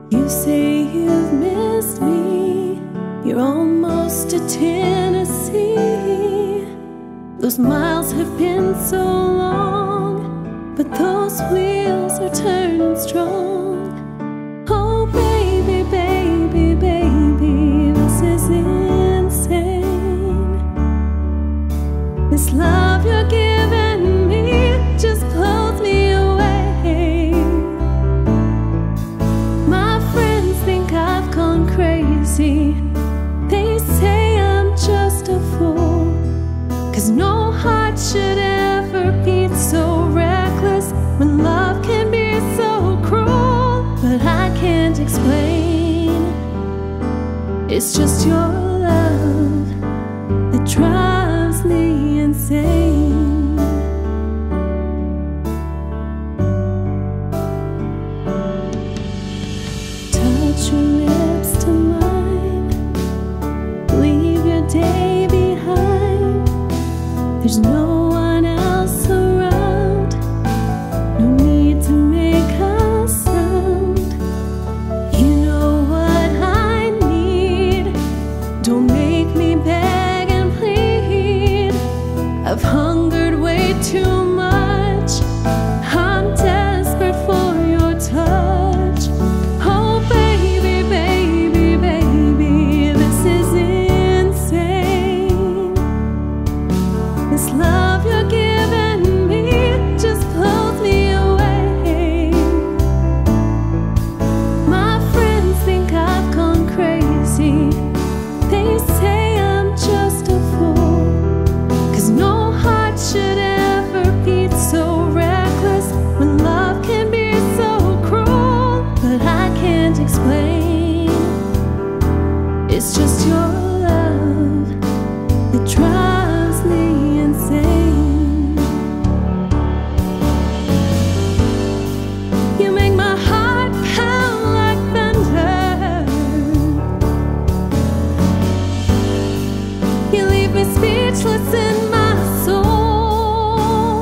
You say you've missed me, you're almost to Tennessee. Those miles have been so long, but those wheels are turning strong. Oh baby, baby, baby, this is insane. This love you're giving me just blows me away. My friends think I've gone crazy. They say I'm just a fool, 'cause no heart should ever beat so reckless when love can be so cruel. But I can't explain, it's just your love that drives me insane. Touch your lips to mine, leave your day behind. There's no one else around, no need to make a sound. You know what I need, don't make me beg and plead. I've hungered way too much, I'm desperate for your touch. Oh baby, baby, baby, this is insane. This love you're giving me just blows me away. My friends think I've gone crazy. They say I'm just a fool, 'cause no heart should ever beat so reckless when love can be so cruel. But I can't explain, it's just your love that drives me insane. You make my heart pound like thunder, you leave me speechless in my soul.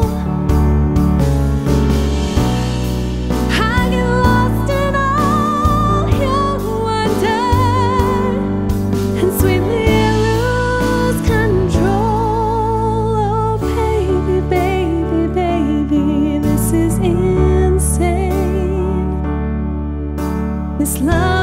I get lost in all your wonder and sweetly lose control. Oh baby, baby, baby, this is insane. This love